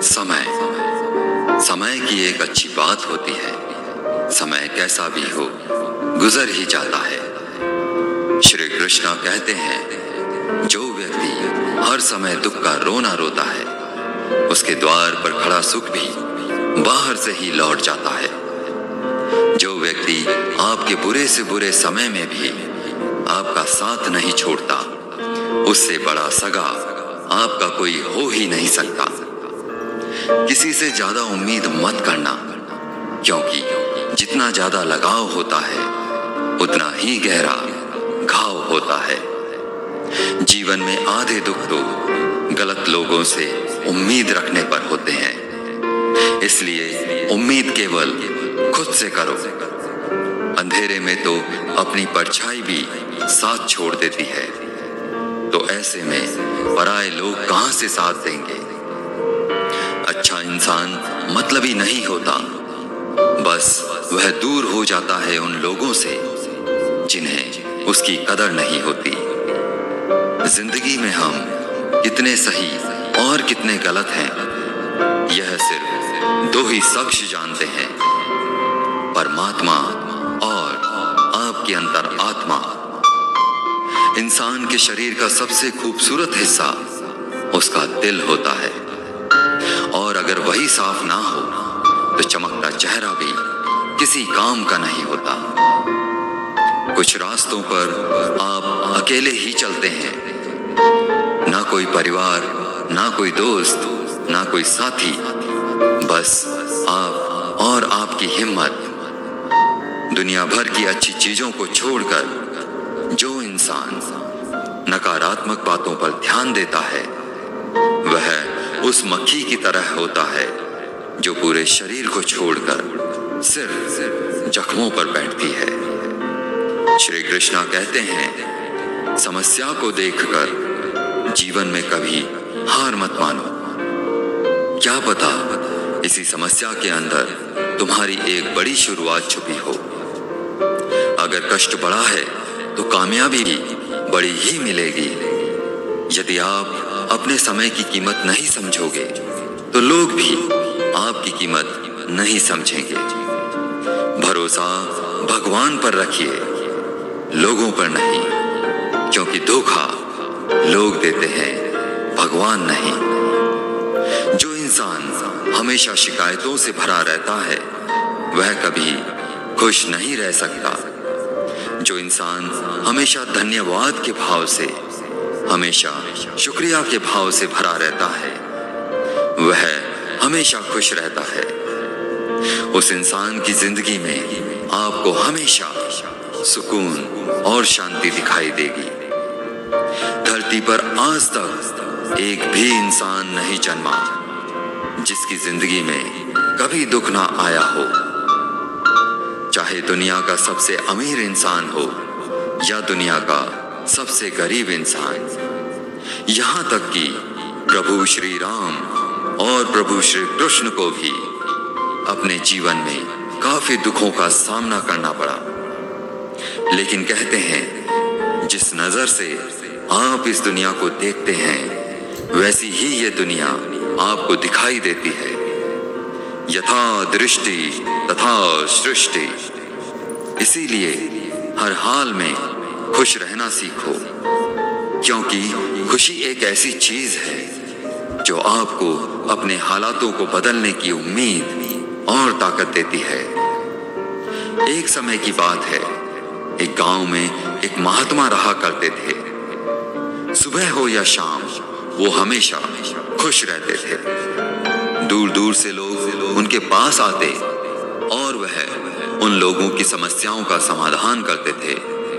समय समय की एक अच्छी बात होती है। समय कैसा भी हो गुजर ही जाता है। श्री कृष्ण कहते हैं, जो व्यक्ति हर समय दुख का रोना रोता है, उसके द्वार पर खड़ा सुख भी बाहर से ही लौट जाता है। जो व्यक्ति आपके बुरे से बुरे समय में भी आपका साथ नहीं छोड़ता, उससे बड़ा सगा आपका कोई हो ही नहीं सकता। किसी से ज्यादा उम्मीद मत करना, क्योंकि जितना ज्यादा लगाव होता है उतना ही गहरा घाव होता है। जीवन में आधे दुख तो गलत लोगों से उम्मीद रखने पर होते हैं, इसलिए उम्मीद केवल खुद से करो। अंधेरे में तो अपनी परछाई भी साथ छोड़ देती है, तो ऐसे में पराये लोग कहां से साथ देंगे। अच्छा इंसान मतलबी नहीं होता, बस वह दूर हो जाता है उन लोगों से जिन्हें उसकी कदर नहीं होती। जिंदगी में हम कितने सही और कितने गलत हैं, यह सिर्फ दो ही शख्स जानते हैं, परमात्मा और आपके अंतर आत्मा। इंसान के शरीर का सबसे खूबसूरत हिस्सा उसका दिल होता है, और अगर वही साफ ना हो तो चमकता चेहरा भी किसी काम का नहीं होता। कुछ रास्तों पर आप अकेले ही चलते हैं, ना कोई परिवार, ना कोई दोस्त, ना कोई साथी, बस आप और आपकी हिम्मत। दुनिया भर की अच्छी चीजों को छोड़कर जो इंसान नकारात्मक बातों पर ध्यान देता है, वह उस मक्खी की तरह होता है जो पूरे शरीर को छोड़कर सिर्फ जख्मों पर बैठती है। श्री कृष्ण कहते हैं, समस्या को देखकर जीवन में कभी हार मत मानो। क्या पता इसी समस्या के अंदर तुम्हारी एक बड़ी शुरुआत छुपी हो। अगर कष्ट बड़ा है तो कामयाबी भी बड़ी ही मिलेगी। यदि आप अपने समय की कीमत नहीं समझोगे तो लोग भी आपकी कीमत नहीं समझेंगे। भरोसा भगवान पर रखिए, लोगों पर नहीं, क्योंकि धोखा लोग देते हैं, भगवान नहीं। जो इंसान हमेशा शिकायतों से भरा रहता है, वह कभी खुश नहीं रह सकता। जो इंसान हमेशा धन्यवाद के भाव से, हमेशा शुक्रिया के भाव से भरा रहता है, वह हमेशा खुश रहता है। उस इंसान की जिंदगी में आपको हमेशा सुकून और शांति दिखाई देगी। धरती पर आज तक एक भी इंसान नहीं जन्मा जिसकी जिंदगी में कभी दुख ना आया हो। चाहे दुनिया का सबसे अमीर इंसान हो या दुनिया का सबसे गरीब इंसान, यहाँ तक कि प्रभु श्री राम और प्रभु श्री कृष्ण को भी अपने जीवन में काफी दुखों का सामना करना पड़ा। लेकिन कहते हैं, जिस नजर से आप इस दुनिया को देखते हैं, वैसी ही ये दुनिया आपको दिखाई देती है। यथा दृष्टि तथा सृष्टि। इसीलिए हर हाल में खुश रहना सीखो, क्योंकि खुशी एक ऐसी चीज है जो आपको अपने हालातों को बदलने की उम्मीद और ताकत देती है। एक समय की बात है, एक गांव में एक महात्मा रहा करते थे। सुबह हो या शाम वो हमेशा खुश रहते थे। दूर दूर से लोग उनके पास आते और वह उन लोगों की समस्याओं का समाधान करते थे।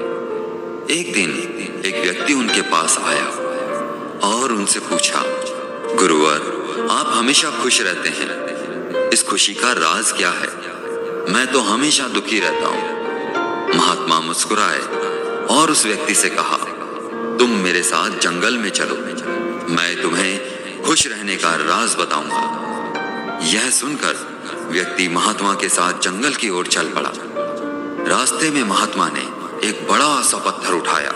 एक दिन एक व्यक्ति उनके पास आया और उनसे पूछा, गुरुवर, आप हमेशा खुश रहते हैं, इस खुशी का राज क्या है? मैं तो हमेशा दुखी रहता हूँ। महात्मा मुस्कुराए और उस व्यक्ति से कहा, तुम मेरे साथ जंगल में चलो, मैं तुम्हें खुश रहने का राज बताऊंगा। यह सुनकर व्यक्ति महात्मा के साथ जंगल की ओर चल पड़ा। रास्ते में महात्मा ने एक बड़ा सा पत्थर उठाया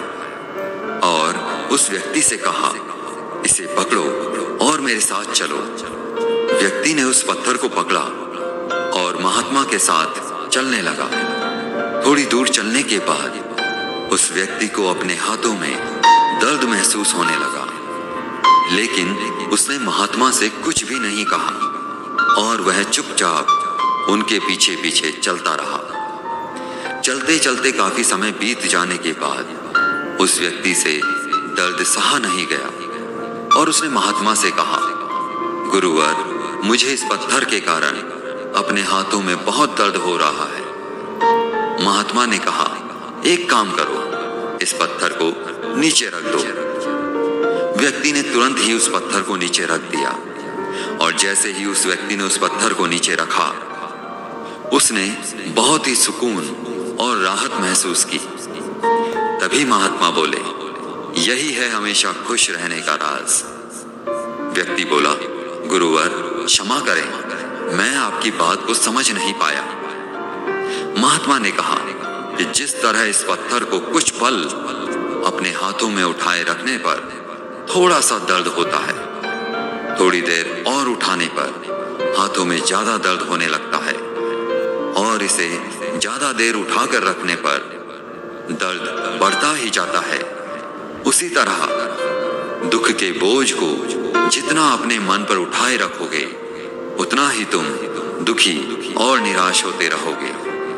और उस व्यक्ति से कहा, इसे पकड़ो और मेरे साथ चलो। व्यक्ति ने उस पत्थर को पकड़ा और महात्मा के साथ चलने लगा। थोड़ी दूर चलने के बाद उस व्यक्ति को अपने हाथों में दर्द महसूस होने लगा, लेकिन उसने महात्मा से कुछ भी नहीं कहा और वह चुपचाप उनके पीछे पीछे चलता रहा। चलते चलते काफी समय बीत जाने के बाद उस व्यक्ति से दर्द सहा नहीं गया और उसने महात्मा से कहा, गुरुवर, मुझे इस पत्थर के कारण अपने हाथों में बहुत दर्द हो रहा है। महात्मा ने कहा, एक काम करो, इस पत्थर को नीचे रख दो। व्यक्ति ने तुरंत ही उस पत्थर को नीचे रख दिया और जैसे ही उस व्यक्ति ने उस पत्थर को नीचे रखा, उसने बहुत ही सुकून और राहत महसूस की। तभी महात्मा बोले, यही है हमेशा खुश रहने का राज। व्यक्ति बोला, गुरुवर, क्षमा करें, मैं आपकी बात को समझ नहीं पाया। महात्मा ने कहा कि जिस तरह इस पत्थर को कुछ पल अपने हाथों में उठाए रखने पर थोड़ा सा दर्द होता है, थोड़ी देर और उठाने पर हाथों में ज्यादा दर्द होने लगता है और इसे ज्यादा देर उठाकर रखने पर दर्द बढ़ता ही जाता है, उसी तरह दुख के बोझ को जितना अपने मन पर उठाए रखोगे उतना ही तुम दुखी और निराश होते रहोगे।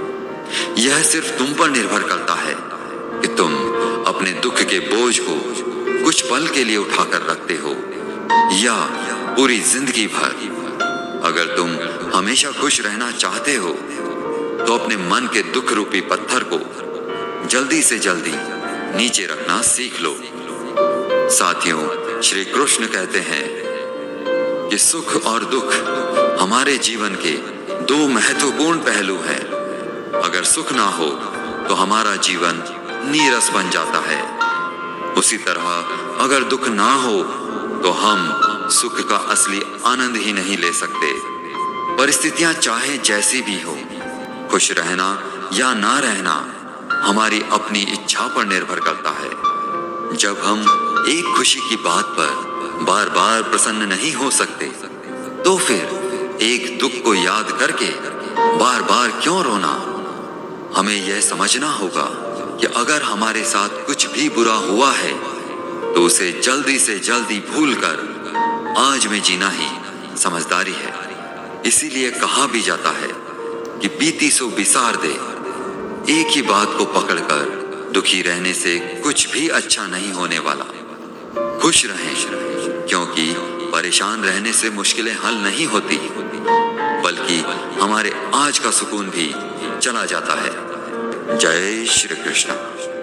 यह सिर्फ तुम पर निर्भर करता है कि तुम अपने दुख के बोझ को कुछ पल के लिए उठाकर रखते हो या पूरी जिंदगी भर। अगर तुम हमेशा खुश रहना चाहते हो तो अपने मन के दुख रूपी पत्थर को जल्दी से जल्दी नीचे रखना सीख लो। साथियों, श्री कृष्ण कहते हैं कि सुख और दुख हमारे जीवन के दो महत्वपूर्ण पहलू हैं। अगर सुख ना हो तो हमारा जीवन नीरस बन जाता है, उसी तरह अगर दुख ना हो तो हम सुख का असली आनंद ही नहीं ले सकते। परिस्थितियां चाहे जैसी भी हो, खुश रहना या ना रहना हमारी अपनी इच्छा पर निर्भर करता है। जब हम एक खुशी की बात पर बार बार प्रसन्न नहीं हो सकते तो फिर एक दुख को याद करके बार बार क्यों रोना। हमें यह समझना होगा कि अगर हमारे साथ कुछ भी बुरा हुआ है तो उसे जल्दी से जल्दी भूलकर आज में जीना ही समझदारी है। इसीलिए कहा भी जाता है कि बीती सो बिसार दे। एक ही बात को पकड़कर दुखी रहने से कुछ भी अच्छा नहीं होने वाला। खुश रहें, क्योंकि परेशान रहने से मुश्किलें हल नहीं होती, बल्कि हमारे आज का सुकून भी चला जाता है। जय श्री कृष्ण।